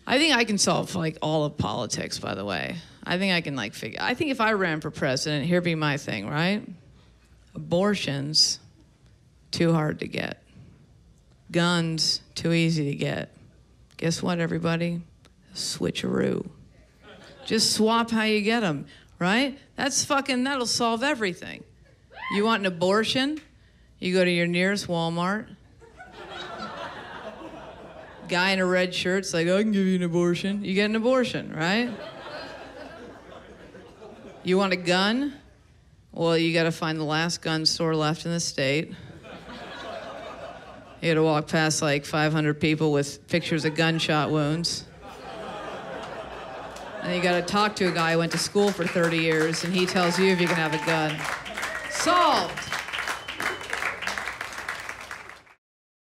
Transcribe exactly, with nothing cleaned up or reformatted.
I think I can solve like all of politics, by the way. I think I can like figure, I think if I ran for president, here'd be my thing, right? Abortions, too hard to get. Guns, too easy to get. Guess what, everybody? Switcheroo. Just swap how you get them, right? That's fucking, that'll solve everything. You want an abortion? You go to your nearest Walmart. Guy in a red shirt's like, I can give you an abortion. You get an abortion, right? You want a gun? Well, you gotta find the last gun store left in the state. You gotta walk past like five hundred people with pictures of gunshot wounds. And you gotta talk to a guy who went to school for thirty years and he tells you if you can have a gun. Solved.